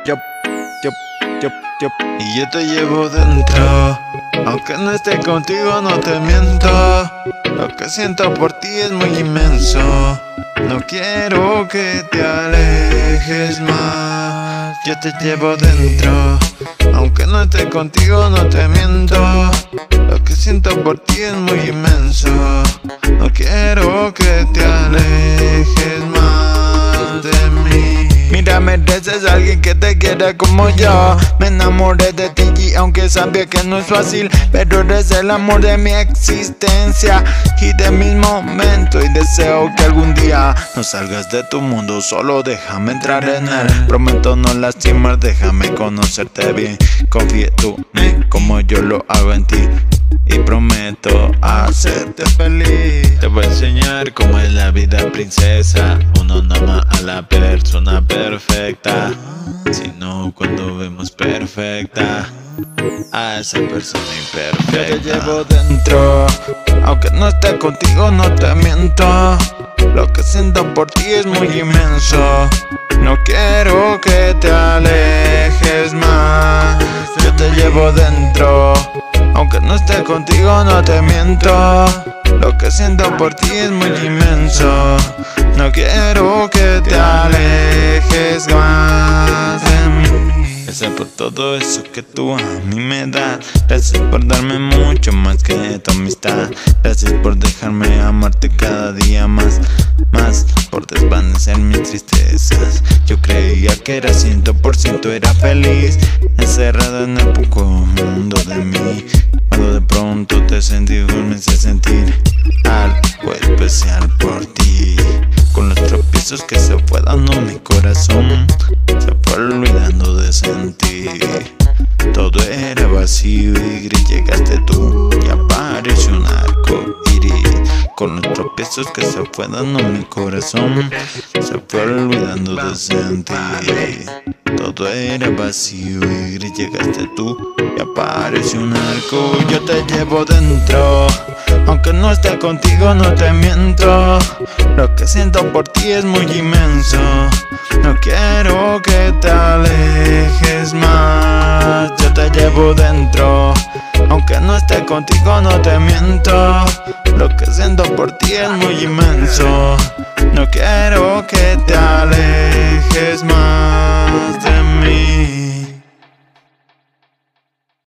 yo, yo, yo, yo. Y yo te llevo dentro, aunque no esté contigo no te miento. Lo que siento por ti es muy inmenso. No quiero que te alejes más. Yo te llevo dentro, aunque no esté contigo no te miento. Lo que siento por ti es muy inmenso. No quiero que te alejes más de mí. Mira, mereces a alguien que te quiera como yo. Me enamoré de ti y aunque sabía que no es fácil, pero eres el amor de mi existencia y de mis momentos. Y deseo que algún día no salgas de tu mundo, solo déjame entrar en él. Prometo no lastimar, déjame conocerte bien. Confía tú en mí como yo lo hago en ti. Y prometo hacerte feliz. Te voy a enseñar cómo es la vida, princesa. Uno no ama a la persona perfecta, sino cuando vemos perfecta a esa persona imperfecta. Yo te llevo dentro, aunque no esté contigo no te miento. Lo que siento por ti es muy inmenso. No quiero que te alejes más. Yo te llevo dentro, aunque no esté contigo no te miento. Lo que siento por ti es muy inmenso. No quiero que te alejes más de mí. Gracias por todo eso que tú a mí me das. Gracias por darme mucho más que tu amistad. Gracias por dejarme amarte cada día más. Más por desvanecer mis tristezas. Yo creía que era 100% era feliz, encerrado en el poco mundo de mí. Cuando de pronto te sentí, me hice sentir algo especial por ti. Con los tropiezos que se fue dando mi corazón, se fue olvidando de sentir. Todo era vacío y gris, llegaste tú y apareció un arco iris. Con los tropiezos que se fue dando mi corazón, se fue olvidando de sentir. Todo era vacío y gris, llegaste tú y apareció un arco. Yo te llevo dentro, aunque no esté contigo no te miento. Lo que siento por ti es muy inmenso. No quiero que te alejes más. Yo te llevo dentro, aunque no esté contigo no te miento. Lo que siento por ti es muy inmenso. No quiero que te alejes más de mí.